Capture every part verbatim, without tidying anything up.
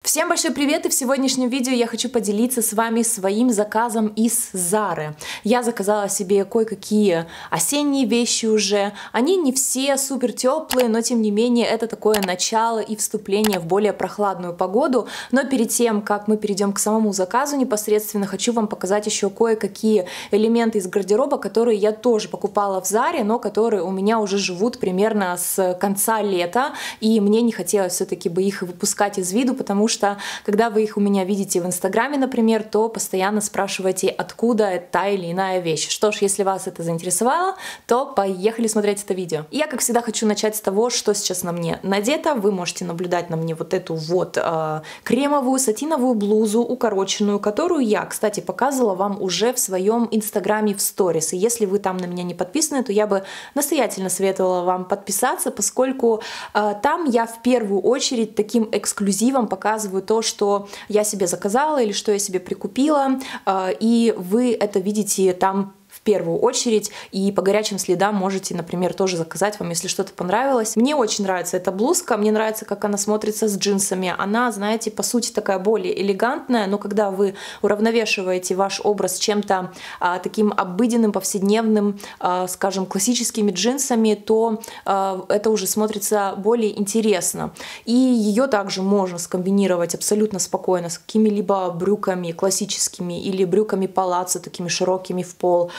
Всем большой привет, и в сегодняшнем видео я хочу поделиться с вами своим заказом из Зары. Я заказала себе кое-какие осенние вещи уже. Они не все супер теплые, но тем не менее это такое начало и вступление в более прохладную погоду. Но перед тем, как мы перейдем к самому заказу непосредственно, хочу вам показать еще кое-какие элементы из гардероба, которые я тоже покупала в Заре, но которые у меня уже живут примерно с конца лета, и мне не хотелось все-таки бы их выпускать из виду, потому что что когда вы их у меня видите в Инстаграме, например, то постоянно спрашиваете, откуда та или иная вещь. Что ж, если вас это заинтересовало, то поехали смотреть это видео. Я, как всегда, хочу начать с того, что сейчас на мне надето. Вы можете наблюдать на мне вот эту вот э, кремовую сатиновую блузу, укороченную, которую я, кстати, показывала вам уже в своем Инстаграме в сторис. И если вы там на меня не подписаны, то я бы настоятельно советовала вам подписаться, поскольку э, там я в первую очередь таким эксклюзивом показываю то, что я себе заказала или что я себе прикупила, и вы это видите там в первую очередь, и по горячим следам можете, например, тоже заказать вам, если что-то понравилось. Мне очень нравится эта блузка, мне нравится, как она смотрится с джинсами. Она, знаете, по сути такая более элегантная, но когда вы уравновешиваете ваш образ чем-то а, таким обыденным, повседневным, а, скажем, классическими джинсами, то а, это уже смотрится более интересно. И ее также можно скомбинировать абсолютно спокойно с какими-либо брюками классическими или брюками палаццо, такими широкими в пол,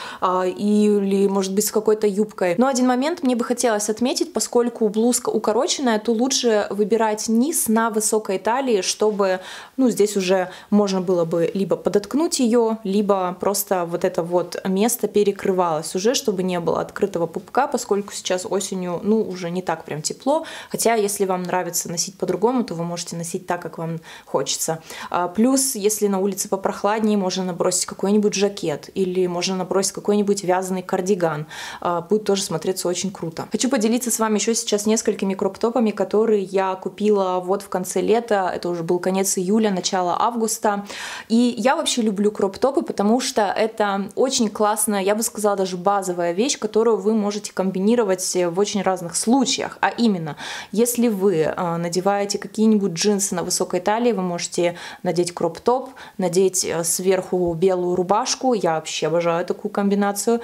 или, может быть, с какой-то юбкой. Но один момент мне бы хотелось отметить, поскольку блузка укороченная, то лучше выбирать низ на высокой талии, чтобы, ну, здесь уже можно было бы либо подоткнуть ее, либо просто вот это вот место перекрывалось уже, чтобы не было открытого пупка, поскольку сейчас осенью, ну, уже не так прям тепло, хотя если вам нравится носить по-другому, то вы можете носить так, как вам хочется. Плюс, если на улице попрохладнее, можно набросить какой-нибудь жакет, или можно набросить какой-нибудь вязаный кардиган. Будет тоже смотреться очень круто. Хочу поделиться с вами еще сейчас несколькими кроп-топами, которые я купила вот в конце лета. Это уже был конец июля, начало августа. И я вообще люблю кроп-топы, потому что это очень классная, я бы сказала, даже базовая вещь, которую вы можете комбинировать в очень разных случаях. А именно, если вы надеваете какие-нибудь джинсы на высокой талии, вы можете надеть кроп-топ, надеть сверху белую рубашку. Я вообще обожаю такую комбинацию.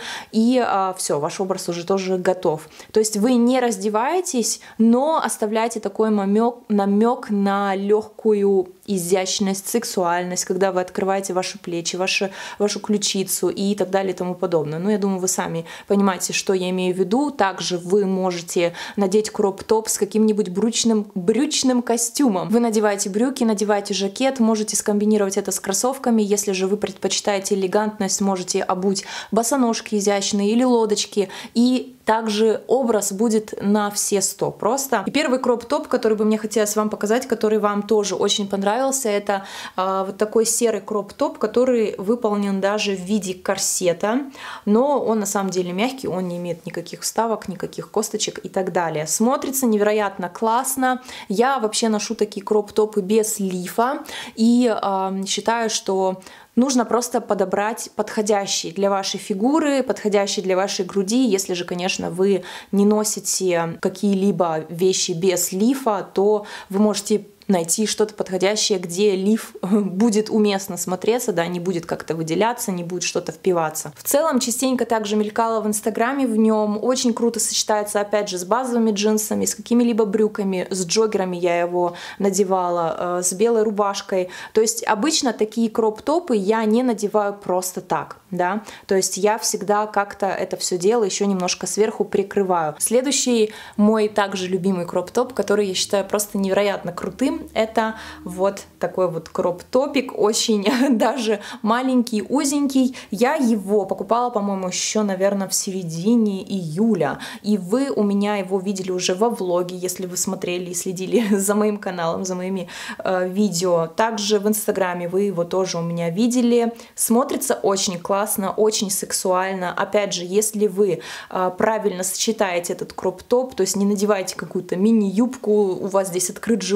И а, все, ваш образ уже тоже готов. То есть вы не раздеваетесь, но оставляете такой намек, намек на легкую изящность, сексуальность, когда вы открываете ваши плечи, ваши, вашу ключицу и так далее и тому подобное. Ну, я думаю, вы сами понимаете, что я имею в виду. Также вы можете надеть кроп-топ с каким-нибудь брючным, брючным костюмом. Вы надеваете брюки, надеваете жакет, можете скомбинировать это с кроссовками. Если же вы предпочитаете элегантность, можете обуть босоножки изящные или лодочки, и также образ будет на все сто просто. И первый кроп-топ, который бы мне хотелось вам показать, который вам тоже очень понравился, это э, вот такой серый кроп-топ, который выполнен даже в виде корсета, но он на самом деле мягкий, он не имеет никаких вставок, никаких косточек и так далее. Смотрится невероятно классно. Я вообще ношу такие кроп-топы без лифа и э, считаю, что нужно просто подобрать подходящий для вашей фигуры, подходящий для вашей груди. Если же, конечно, вы не носите какие-либо вещи без лифа, то вы можете найти что-то подходящее, где лиф будет уместно смотреться, да, не будет как-то выделяться, не будет что-то впиваться. В целом, частенько также мелькала в Инстаграме в нем, очень круто сочетается, опять же, с базовыми джинсами, с какими-либо брюками, с джоггерами я его надевала, с белой рубашкой. То есть обычно такие кроп-топы я не надеваю просто так, да, то есть я всегда как-то это все дело еще немножко сверху прикрываю. Следующий мой также любимый кроп-топ, который я считаю просто невероятно крутым, это вот такой вот кроп-топик, очень даже маленький, узенький. Я его покупала, по-моему, еще, наверное, в середине июля. И вы у меня его видели уже во влоге, если вы смотрели и следили за моим каналом, за моими э, видео. Также в Инстаграме вы его тоже у меня видели. Смотрится очень классно, очень сексуально. Опять же, если вы э, правильно сочетаете этот кроп-топ, то есть не надеваете какую-то мини-юбку, у вас здесь открыт живот,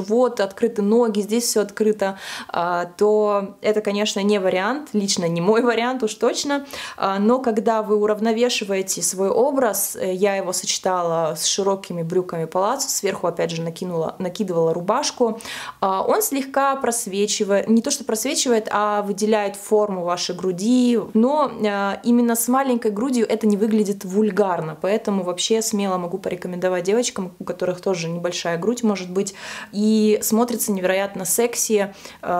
открыты ноги, здесь все открыто, то это, конечно, не вариант, лично не мой вариант уж точно. Но когда вы уравновешиваете свой образ, я его сочетала с широкими брюками палаццо, сверху опять же накинула, накидывала рубашку, он слегка просвечивает, не то что просвечивает, а выделяет форму вашей груди, но именно с маленькой грудью это не выглядит вульгарно, поэтому вообще смело могу порекомендовать девочкам, у которых тоже небольшая грудь может быть, и смотрится невероятно секси,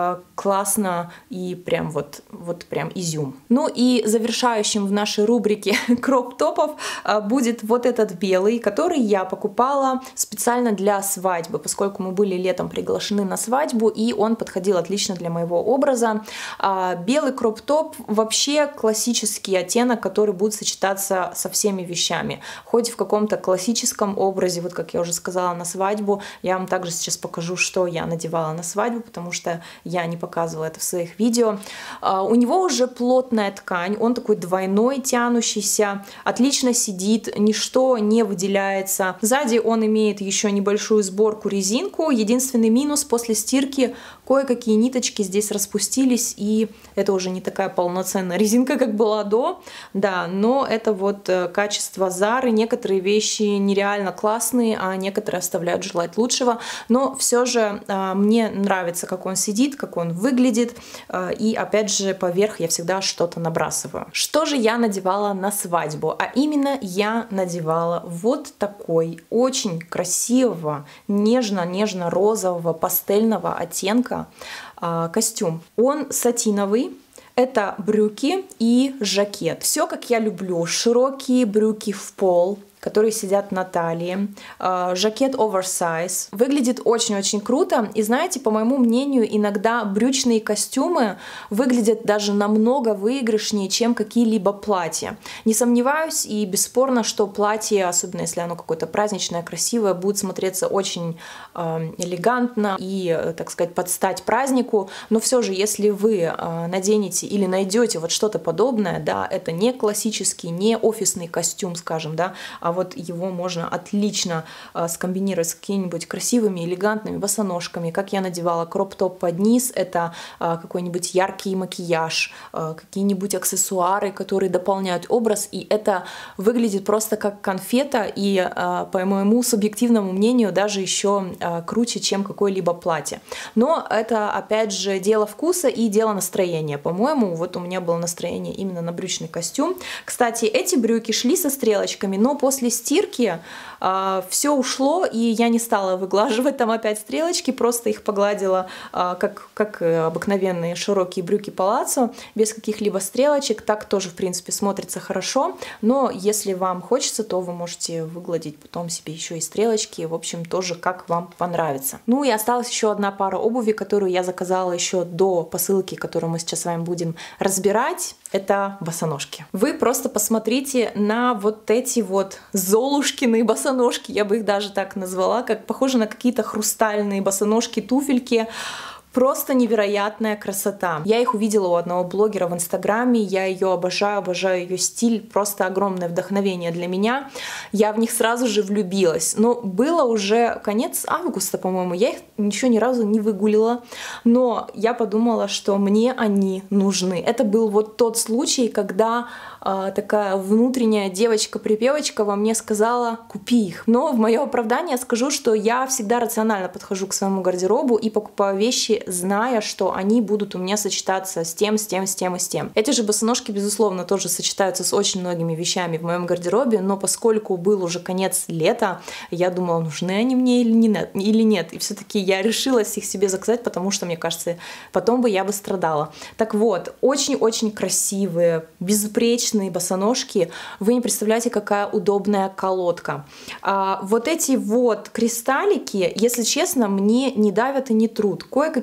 классно и прям вот, вот прям изюм. Ну и завершающим в нашей рубрике кроп-топов будет вот этот белый, который я покупала специально для свадьбы, поскольку мы были летом приглашены на свадьбу, и он подходил отлично для моего образа. Белый кроп-топ вообще классический оттенок, который будет сочетаться со всеми вещами, хоть в каком-то классическом образе, вот как я уже сказала, на свадьбу. Я вам также сейчас покажу, что я надевала на свадьбу, потому что я не показывала это в своих видео. У него уже плотная ткань, он такой двойной, тянущийся, отлично сидит, ничто не выделяется. Сзади он имеет еще небольшую сборку, резинку. Единственный минус: после стирки кое-какие ниточки здесь распустились, и это уже не такая полноценная резинка, как была до. Да, но это вот качество Зары. Некоторые вещи нереально классные, а некоторые оставляют желать лучшего. Но все же мне нравится, как он сидит, как он выглядит. И опять же, поверх я всегда что-то набрасываю. Что же я надевала на свадьбу? А именно я надевала вот такой очень красивого, нежно-нежно-розового пастельного оттенка костюм. Он сатиновый. Это брюки и жакет. Все, как я люблю. Широкие брюки в пол, которые сидят на талии, жакет оверсайз. Выглядит очень-очень круто. И знаете, по моему мнению, иногда брючные костюмы выглядят даже намного выигрышнее, чем какие-либо платья. Не сомневаюсь, и бесспорно, что платье, особенно если оно какое-то праздничное, красивое, будет смотреться очень э, элегантно и, так сказать, под стать празднику. Но все же, если вы э, наденете или найдете вот что-то подобное, да, это не классический, не офисный костюм, скажем, да, а вот его можно отлично э, скомбинировать с какими-нибудь красивыми, элегантными босоножками. Как я надевала кроп-топ под низ, это э, какой-нибудь яркий макияж, э, какие-нибудь аксессуары, которые дополняют образ, и это выглядит просто как конфета, и, э, по моему субъективному мнению, даже еще э, круче, чем какое-либо платье. Но это, опять же, дело вкуса и дело настроения. По-моему, вот у меня было настроение именно на брючный костюм. Кстати, эти брюки шли со стрелочками, но после После стирки э, все ушло, и я не стала выглаживать там опять стрелочки, просто их погладила э, как, как обыкновенные широкие брюки палаццо, без каких-либо стрелочек. Так тоже, в принципе, смотрится хорошо, но если вам хочется, то вы можете выгладить потом себе еще и стрелочки, в общем, тоже как вам понравится. Ну и осталась еще одна пара обуви, которую я заказала еще до посылки, которую мы сейчас с вами будем разбирать. Это босоножки. Вы просто посмотрите на вот эти вот золушкины босоножки, я бы их даже так назвала, как похожи на какие-то хрустальные босоножки, туфельки. Просто невероятная красота. Я их увидела у одного блогера в Инстаграме, я ее обожаю, обожаю ее стиль, просто огромное вдохновение для меня. Я в них сразу же влюбилась. Но было уже конец августа, по-моему, я их еще ни разу не выгулила, но я подумала, что мне они нужны. Это был вот тот случай, когда э, такая внутренняя девочка-припевочка во мне сказала: купи их. Но в мое оправдание скажу, что я всегда рационально подхожу к своему гардеробу и покупаю вещи, зная, что они будут у меня сочетаться с тем, с тем, с тем и с тем. Эти же босоножки, безусловно, тоже сочетаются с очень многими вещами в моем гардеробе, но поскольку был уже конец лета, я думала, нужны они мне или нет, или нет. И все-таки я решилась их себе заказать, потому что, мне кажется, потом бы я бы страдала. Так вот, очень-очень красивые, безупречные босоножки. Вы не представляете, какая удобная колодка. А вот эти вот кристаллики, если честно, мне не давят и не трут. Кое-какие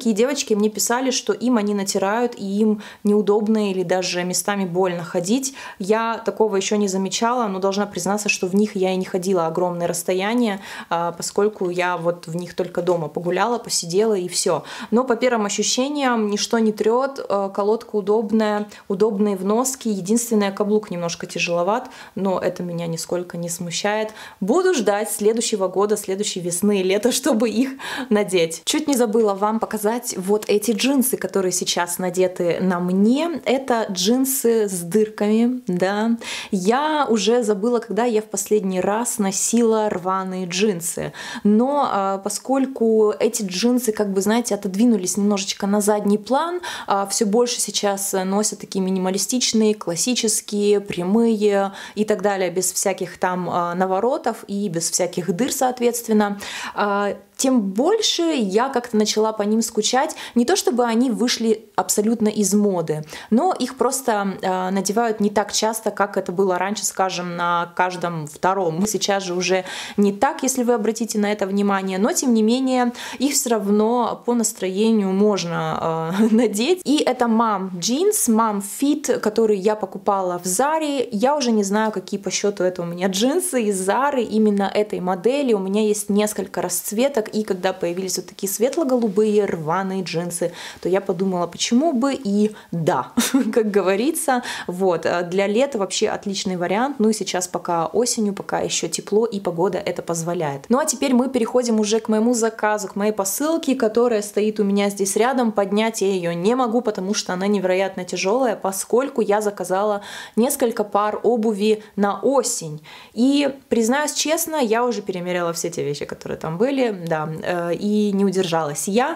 такие девочки мне писали, что им они натирают, и им неудобно или даже местами больно ходить. Я такого еще не замечала, но должна признаться, что в них я и не ходила огромное расстояние, поскольку я вот в них только дома погуляла, посидела и все. Но по первым ощущениям ничто не трет, колодка удобная, удобные в носке. Единственное, каблук немножко тяжеловат, но это меня нисколько не смущает. Буду ждать следующего года, следующей весны и лета, чтобы их надеть. Чуть не забыла вам показать вот эти джинсы, которые сейчас надеты на мне. Это джинсы с дырками, да. Я уже забыла, когда я в последний раз носила рваные джинсы. Но а, поскольку эти джинсы, как бы, знаете, отодвинулись немножечко на задний план, а, все больше сейчас носят такие минималистичные, классические, прямые и так далее, без всяких там а, наворотов и без всяких дыр, соответственно. А, тем больше я как-то начала по ним скучать. Не то чтобы они вышли абсолютно из моды, но их просто э, надевают не так часто, как это было раньше, скажем, на каждом втором. Сейчас же уже не так, если вы обратите на это внимание, но тем не менее их все равно по настроению можно э, надеть. И это Mom Jeans, Mom Fit, который я покупала в Заре. Я уже не знаю, какие по счету это у меня джинсы из Зары, именно этой модели. У меня есть несколько расцветок. И когда появились вот такие светло-голубые рваные джинсы, то я подумала, почему бы и да, как говорится. Вот, для лета вообще отличный вариант. Ну и сейчас пока осенью, пока еще тепло и погода это позволяет. Ну а теперь мы переходим уже к моему заказу, к моей посылке, которая стоит у меня здесь рядом. Поднять я ее не могу, потому что она невероятно тяжелая, поскольку я заказала несколько пар обуви на осень. И признаюсь честно, я уже перемерила все те вещи, которые там были. Да, и не удержалась я.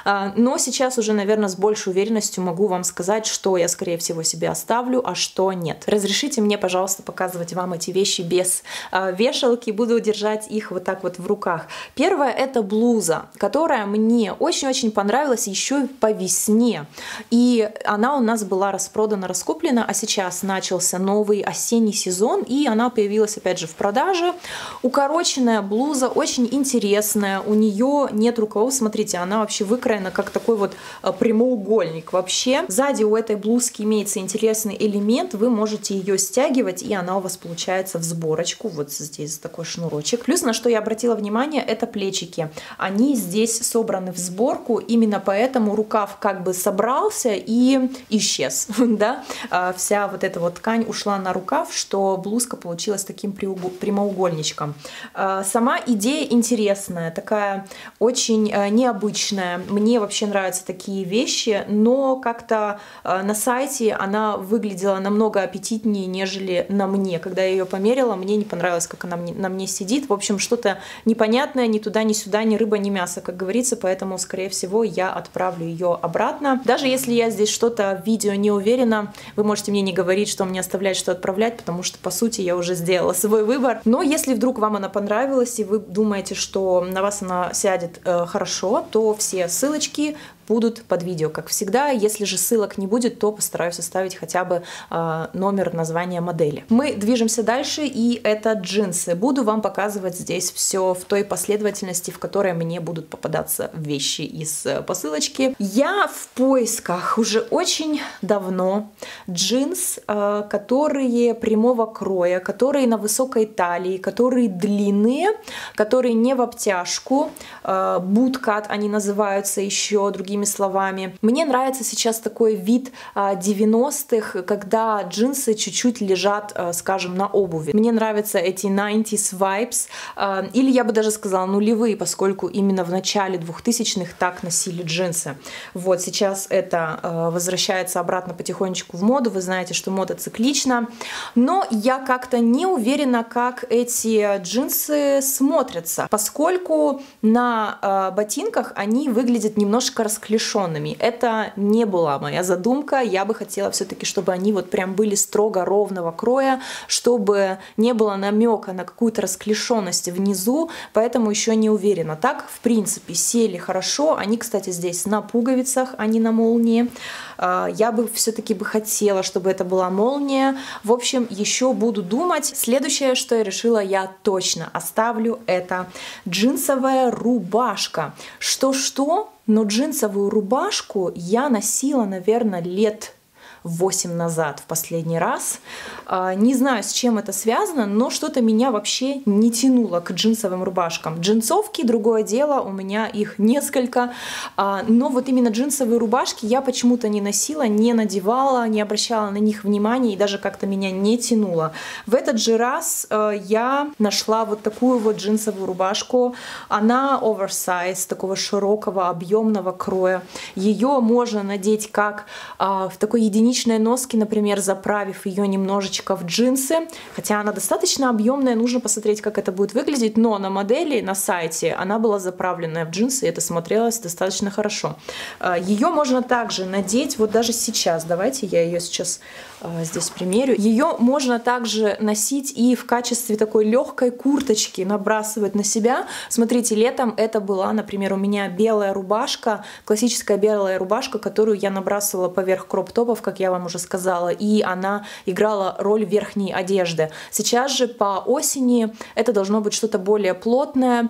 Но сейчас уже, наверное, с большей уверенностью могу вам сказать, что я, скорее всего, себе оставлю, а что нет. Разрешите мне, пожалуйста, показывать вам эти вещи без вешалки. Буду держать их вот так вот в руках. Первое — это блуза, которая мне очень-очень понравилась еще по весне. И она у нас была распродана, раскуплена, а сейчас начался новый осенний сезон, и она появилась, опять же, в продаже. Укороченная блуза, очень интересная. У нее нет рукавов, смотрите, она вообще выкроена как такой вот прямоугольник вообще. Сзади у этой блузки имеется интересный элемент, вы можете ее стягивать, и она у вас получается в сборочку. Вот здесь такой шнурочек. Плюс, на что я обратила внимание, это плечики. Они здесь собраны в сборку, именно поэтому рукав как бы собрался и исчез, да. Вся вот эта вот ткань ушла на рукав, что блузка получилась таким прямоугольничком. Сама идея интересная, такая очень необычная. Мне вообще нравятся такие вещи, но как-то на сайте она выглядела намного аппетитнее, нежели на мне. Когда я ее померила, мне не понравилось, как она на мне сидит. В общем, что-то непонятное, ни туда, ни сюда, ни рыба, ни мясо, как говорится, поэтому, скорее всего, я отправлю ее обратно. Даже если я здесь что-то в видео не уверена, вы можете мне не говорить, что мне оставлять, что отправлять, потому что, по сути, я уже сделала свой выбор. Но если вдруг вам она понравилась, и вы думаете, что на вас она сядет э, хорошо, то все ссылочки будут под видео, как всегда. Если же ссылок не будет, то постараюсь оставить хотя бы э, номер названия модели. Мы движемся дальше, и это джинсы. Буду вам показывать здесь все в той последовательности, в которой мне будут попадаться вещи из посылочки. Я в поисках уже очень давно джинс, э, которые прямого кроя, которые на высокой талии, которые длинные, которые не в обтяжку, э, буткат они называются еще другими словами. Мне нравится сейчас такой вид девяностых, когда джинсы чуть-чуть лежат, скажем, на обуви. Мне нравятся эти девяностых vibes, или я бы даже сказала нулевые, поскольку именно в начале двухтысячных так носили джинсы. Вот сейчас это возвращается обратно потихонечку в моду. Вы знаете, что мода циклична, но я как-то не уверена, как эти джинсы смотрятся, поскольку на ботинках они выглядят немножко расклешенными. Это не была моя задумка. Я бы хотела все-таки, чтобы они вот прям были строго ровного кроя, чтобы не было намека на какую-то расклешенность внизу, поэтому еще не уверена. Так, в принципе, сели хорошо. Они, кстати, здесь на пуговицах, а не на молнии. Я бы все-таки бы хотела, чтобы это была молния. В общем, еще буду думать. Следующее, что я решила, я точно оставлю, это джинсовая рубашка. Что-что? но джинсовую рубашку я носила, наверное, лет восемь назад в последний раз. Не знаю, с чем это связано, но что-то меня вообще не тянуло к джинсовым рубашкам. Джинсовки — другое дело, у меня их несколько, но вот именно джинсовые рубашки я почему-то не носила, не надевала, не обращала на них внимания и даже как-то меня не тянуло. В этот же раз я нашла вот такую вот джинсовую рубашку. Она оверсайз, такого широкого, объемного кроя. Ее можно надеть как в такой единичной носки, например, заправив ее немножечко в джинсы, хотя она достаточно объемная, нужно посмотреть, как это будет выглядеть, но на модели, на сайте, она была заправленная в джинсы, и это смотрелось достаточно хорошо. Ее можно также надеть, вот даже сейчас, давайте я ее сейчас здесь примерю. Ее можно также носить и в качестве такой легкой курточки, набрасывать на себя. Смотрите, летом это была, например, у меня белая рубашка, классическая белая рубашка, которую я набрасывала поверх кроп-топов, как я вам уже сказала, и она играла роль верхней одежды. Сейчас же по осени это должно быть что-то более плотное,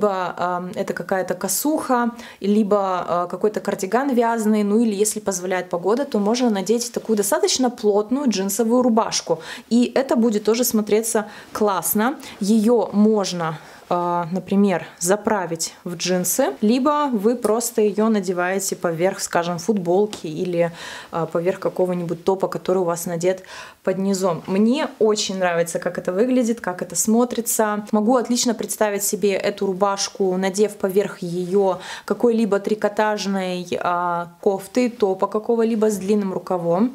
либо э, это какая-то косуха, либо э, какой-то кардиган вязаный, ну или если позволяет погода, то можно надеть такую достаточно плотную джинсовую рубашку. И это будет тоже смотреться классно. Ее можно, например, заправить в джинсы, либо вы просто ее надеваете поверх, скажем, футболки или поверх какого-нибудь топа, который у вас надет под низом. Мне очень нравится, как это выглядит, как это смотрится. Могу отлично представить себе эту рубашку, надев поверх ее какой-либо трикотажной кофты, топа какого-либо с длинным рукавом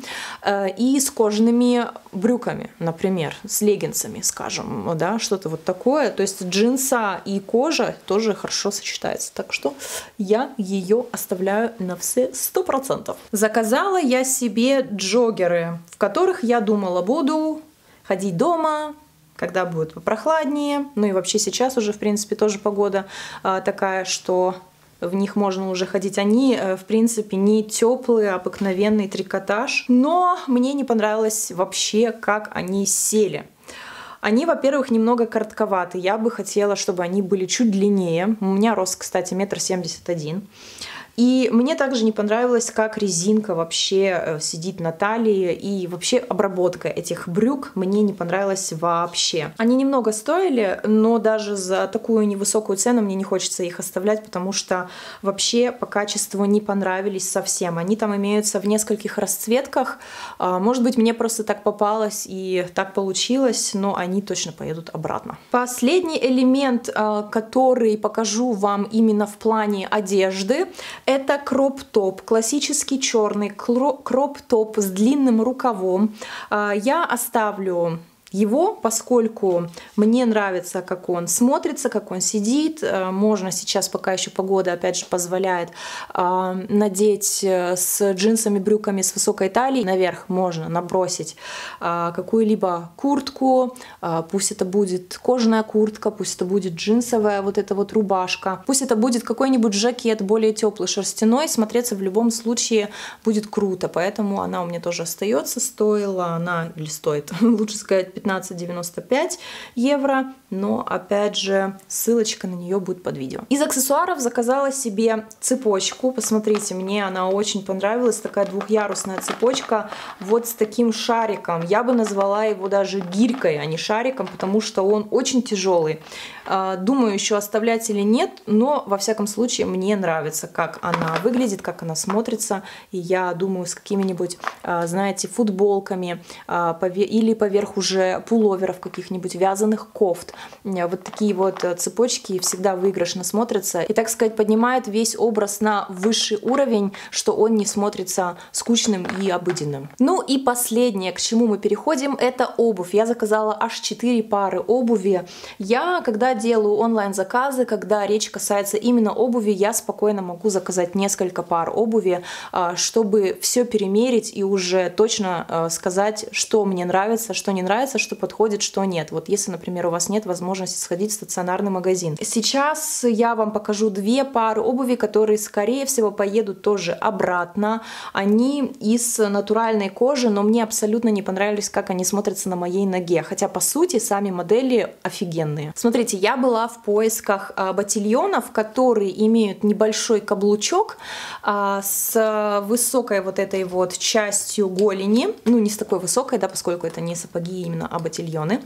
и с кожаными брюками, например, с леггинсами, скажем, да, что-то вот такое. То есть джинсы и кожа тоже хорошо сочетается. Так что я ее оставляю на все сто процентов. Заказала я себе джоггеры, в которых я думала буду ходить дома, когда будет попрохладнее. Ну и вообще сейчас уже, в принципе, тоже погода а, такая, что в них можно уже ходить. Они, в принципе, не теплые, обыкновенный трикотаж. Но мне не понравилось вообще, как они сели. Они, во-первых, немного коротковаты. Я бы хотела, чтобы они были чуть длиннее. У меня рост, кстати, метр семьдесят один. И мне также не понравилось, как резинка вообще сидит на талии, и вообще обработка этих брюк мне не понравилась вообще. Они немного стоили, но даже за такую невысокую цену мне не хочется их оставлять, потому что вообще по качеству не понравились совсем. Они там имеются в нескольких расцветках. Может быть, мне просто так попалось и так получилось, но они точно поедут обратно. Последний элемент, который покажу вам именно в плане одежды, это кроп-топ, классический черный кроп-топ с длинным рукавом. Я оставлю его, поскольку мне нравится, как он смотрится, как он сидит. Можно сейчас, пока еще погода, опять же, позволяет, надеть с джинсами, брюками с высокой талией. Наверх можно набросить какую-либо куртку, пусть это будет кожаная куртка, пусть это будет джинсовая вот эта вот рубашка, пусть это будет какой-нибудь жакет более теплый, шерстяной, смотреться в любом случае будет круто. Поэтому она у меня тоже остается, стоила она, или стоит, лучше сказать, пятнадцать девяносто пять евро, но опять же ссылочка на нее будет под видео. Из аксессуаров заказала себе цепочку, посмотрите, мне она очень понравилась, такая двухъярусная цепочка вот с таким шариком. Я бы назвала его даже гирькой, а не шариком, потому что он очень тяжелый. Думаю, еще оставлять или нет, но во всяком случае мне нравится, как она выглядит, как она смотрится, и я думаю, с какими-нибудь, знаете, футболками или поверх уже пуловеров каких-нибудь, вязаных кофт. Вот такие вот цепочки всегда выигрышно смотрятся и, так сказать, поднимает весь образ на высший уровень, что он не смотрится скучным и обыденным. Ну и последнее, к чему мы переходим, это обувь. Я заказала аж четыре пары обуви. Я, когда делаю онлайн-заказы, когда речь касается именно обуви, я спокойно могу заказать несколько пар обуви, чтобы все перемерить и уже точно сказать, что мне нравится, что не нравится, что подходит, что нет. Вот если, например, у вас нет возможности сходить в стационарный магазин. Сейчас я вам покажу две пары обуви, которые, скорее всего, поедут тоже обратно. Они из натуральной кожи, но мне абсолютно не понравились, как они смотрятся на моей ноге. Хотя, по сути, сами модели офигенные. Смотрите, я была в поисках а, ботильонов, которые имеют небольшой каблучок а, с высокой вот этой вот частью голени. Ну, не с такой высокой, да, поскольку это не сапоги именно, а ботильоны.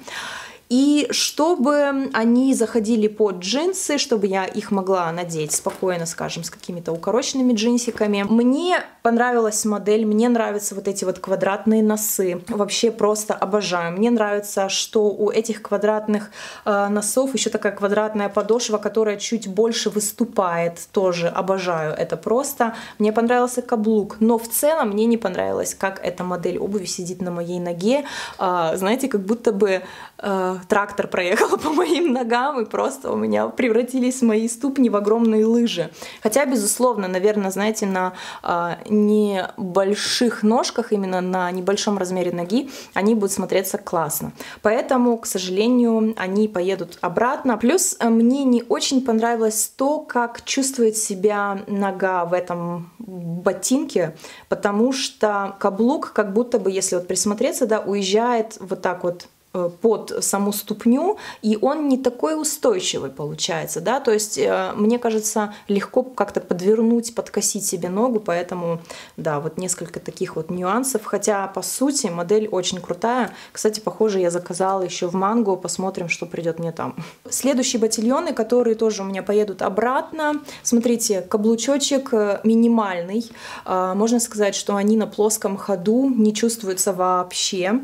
И чтобы они заходили под джинсы, чтобы я их могла надеть спокойно, скажем, с какими-то укороченными джинсиками. Мне понравилась модель, мне нравятся вот эти вот квадратные носы. Вообще просто обожаю. Мне нравится, что у этих квадратных э, носов еще такая квадратная подошва, которая чуть больше выступает. Тоже обожаю это просто. Мне понравился каблук, но в целом мне не понравилось, как эта модель обуви сидит на моей ноге. Э, знаете, как будто бы... Э, трактор проехал по моим ногам, и просто у меня превратились мои ступни в огромные лыжи. Хотя, безусловно, наверное, знаете, на э, небольших ножках, именно на небольшом размере ноги, они будут смотреться классно. Поэтому, к сожалению, они поедут обратно. Плюс э, мне не очень понравилось то, как чувствует себя нога в этом ботинке, потому что каблук, как будто бы, если вот присмотреться, да, уезжает вот так вот под саму ступню, и он не такой устойчивый получается, да, то есть мне кажется, легко как-то подвернуть, подкосить себе ногу, поэтому, да, вот несколько таких вот нюансов, хотя по сути модель очень крутая. Кстати, похоже, я заказала еще в Манго, посмотрим, что придет мне там. Следующие ботильоны, которые тоже у меня поедут обратно. Смотрите, каблучочек минимальный, можно сказать, что они на плоском ходу, не чувствуются вообще.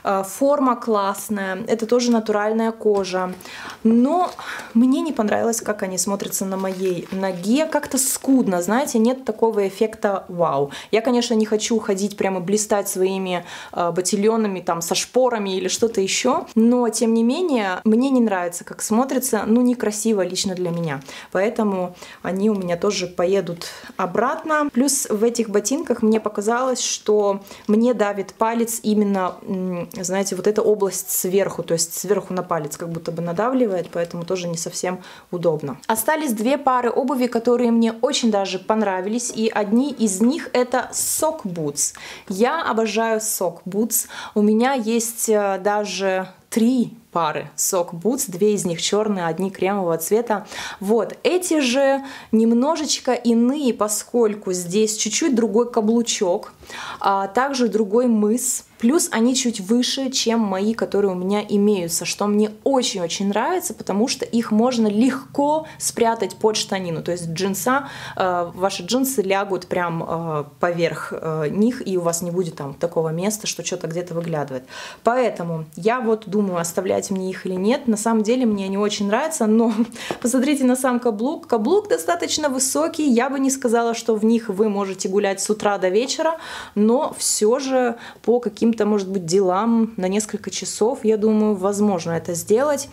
Форма классная. Это тоже натуральная кожа. Но мне не понравилось, как они смотрятся на моей ноге. Как-то скудно, знаете, нет такого эффекта вау. Я, конечно, не хочу ходить прямо блистать своими э, ботильонами там со шпорами или что-то еще. Но, тем не менее, мне не нравится, как смотрится. Ну, некрасиво лично для меня. Поэтому они у меня тоже поедут обратно. Плюс в этих ботинках мне показалось, что мне давит палец именно, знаете, вот эта область сверху, то есть сверху на палец как будто бы надавливает, поэтому тоже не совсем удобно. Остались две пары обуви, которые мне очень даже понравились, и одни из них это Sock Boots. Я обожаю Sock Boots. У меня есть даже три пары Sock Boots, две из них черные, одни кремового цвета. Вот, эти же немножечко иные, поскольку здесь чуть-чуть другой каблучок, а также другой мыс. Плюс они чуть выше, чем мои, которые у меня имеются, что мне очень-очень нравится, потому что их можно легко спрятать под штанину. То есть джинса, э, ваши джинсы лягут прям э, поверх э, них, и у вас не будет там такого места, что что-то где-то выглядывает. Поэтому я вот думаю, оставлять мне их или нет. На самом деле мне они очень нравятся, но посмотрите на сам каблук. Каблук достаточно высокий, я бы не сказала, что в них вы можете гулять с утра до вечера, но все же по каким-то, может быть, делам на несколько часов, я думаю, возможно это сделать.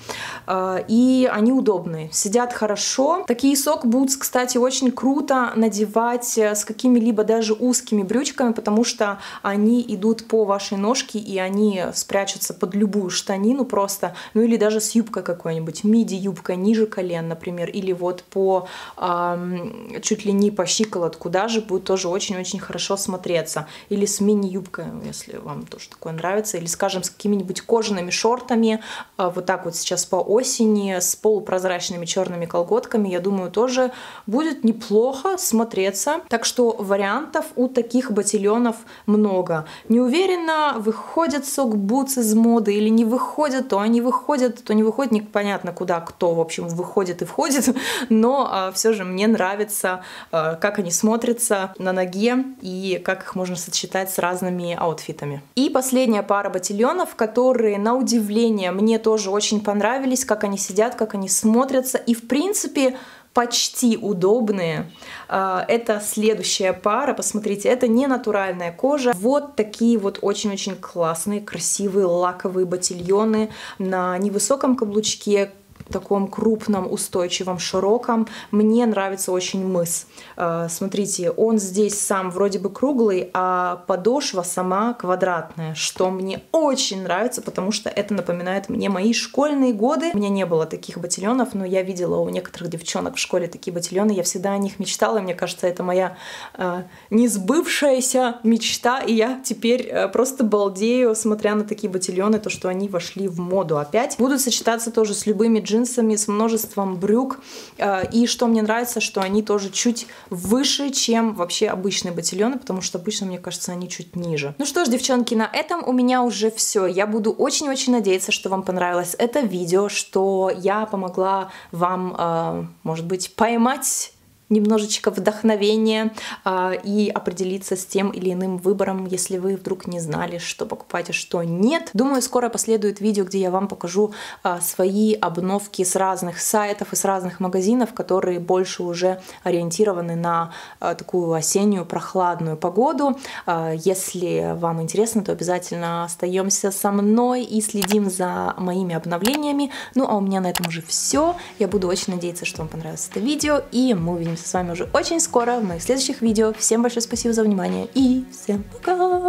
И они удобные, сидят хорошо. Такие Sock Boots, кстати, очень круто надевать с какими-либо даже узкими брючками, потому что они идут по вашей ножке, и они спрячутся под любую штанину просто, ну или даже с юбкой какой-нибудь, миди-юбкой ниже колен, например, или вот по эм, чуть ли не по щиколотку даже будет тоже очень-очень хорошо смотреться. Или с мини-юбкой, если вам тоже такое нравится, или, скажем, с какими-нибудь кожаными шортами, вот так вот сейчас по осени, с полупрозрачными черными колготками, я думаю, тоже будет неплохо смотреться. Так что вариантов у таких ботильонов много. Не уверена, выходят Sock Boots из моды или не выходят, то они выходят, то не выходят, непонятно куда, кто, в общем, выходит и входит, но а, все же мне нравится, а, как они смотрятся на ноге и как их можно сочетать с разными аутфитами. И последняя пара ботильонов, которые, на удивление, мне тоже очень понравились, как они сидят, как они смотрятся, и, в принципе, почти удобные. Это следующая пара, посмотрите, это не натуральная кожа. Вот такие вот очень-очень классные, красивые лаковые ботильоны на невысоком каблучке, таком крупном, устойчивом, широком. Мне нравится очень мыс. Смотрите, он здесь сам вроде бы круглый, а подошва сама квадратная, что мне очень нравится, потому что это напоминает мне мои школьные годы. У меня не было таких ботильонов, но я видела у некоторых девчонок в школе такие ботильоны, я всегда о них мечтала, и мне кажется, это моя э, несбывшаяся мечта, и я теперь э, просто балдею, смотря на такие ботильоны, то, что они вошли в моду опять. Будут сочетаться тоже с любыми джинсами, с множеством брюк, э, и что мне нравится, что они тоже чуть выше, чем вообще обычные ботильоны, потому что обычно, мне кажется, они чуть ниже. Ну что ж, девчонки, на этом у меня уже все. Я буду очень-очень надеяться, что вам понравилось это видео, что я помогла вам, э, может быть, поймать немножечко вдохновения э, и определиться с тем или иным выбором, если вы вдруг не знали, что покупать, а что нет. Думаю, скоро последует видео, где я вам покажу э, свои обновки с разных сайтов и с разных магазинов, которые больше уже ориентированы на э, такую осеннюю прохладную погоду. Э, если вам интересно, то обязательно остаемся со мной и следим за моими обновлениями. Ну а у меня на этом уже все. Я буду очень надеяться, что вам понравилось это видео, и мы увидимся с вами уже очень скоро в моих следующих видео. Всем большое спасибо за внимание и всем пока!